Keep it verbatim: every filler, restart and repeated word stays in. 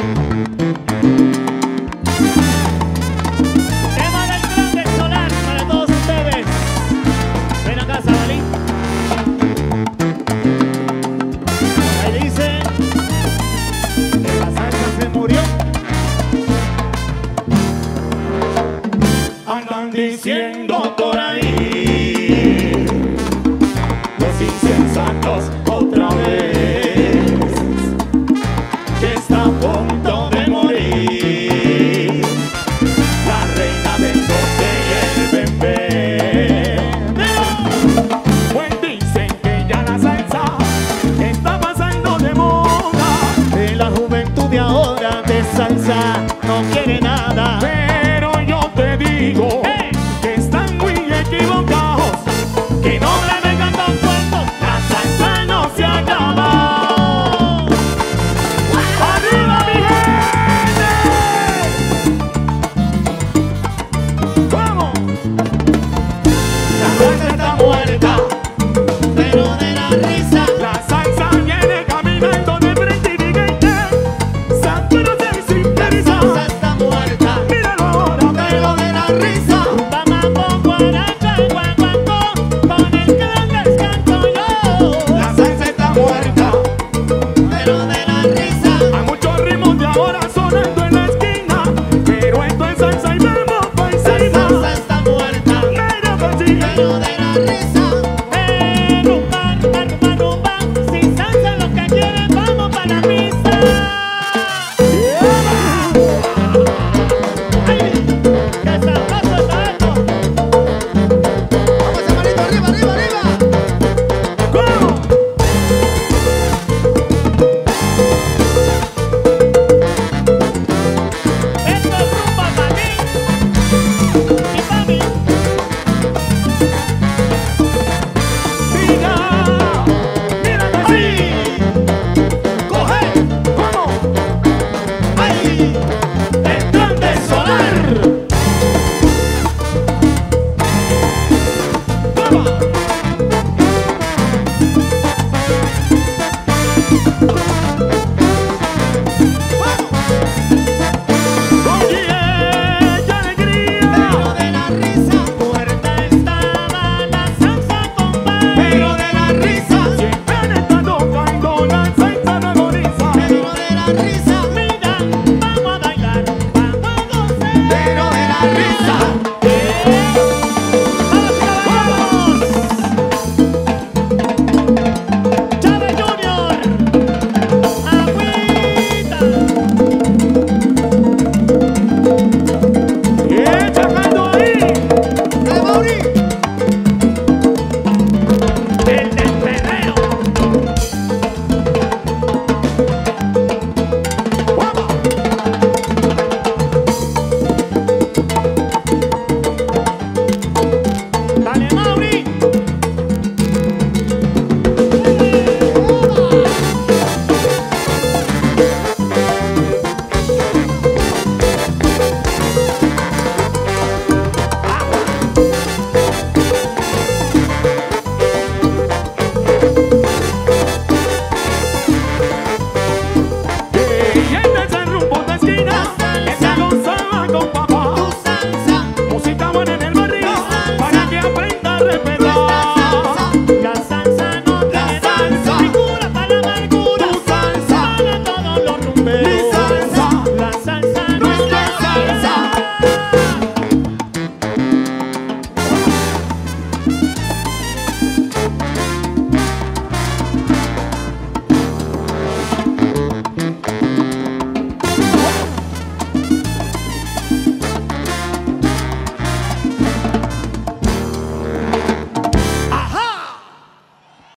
Diciendo por ahí los insensatos otra vez que está a punto de morir la reina del doce y el bebé. Pues dicen que ya la salsa está pasando de moda, que la juventud de ahora de salsa no quiere nada. Pero yo te digo, hey, que están muy equivocados, que no le vengan con cuentos, la salsa no se acaba. ¡Arriba mi gente! ¡Vamos! La salsa está muerta, pero de la risa la salsa viene caminando de frente y vigente. Santo no se sintoniza, la salsa está muerta, míralo ahora, pero de la risa. La salsa está muerta, pero de la risa. A muchos ritmos de ahora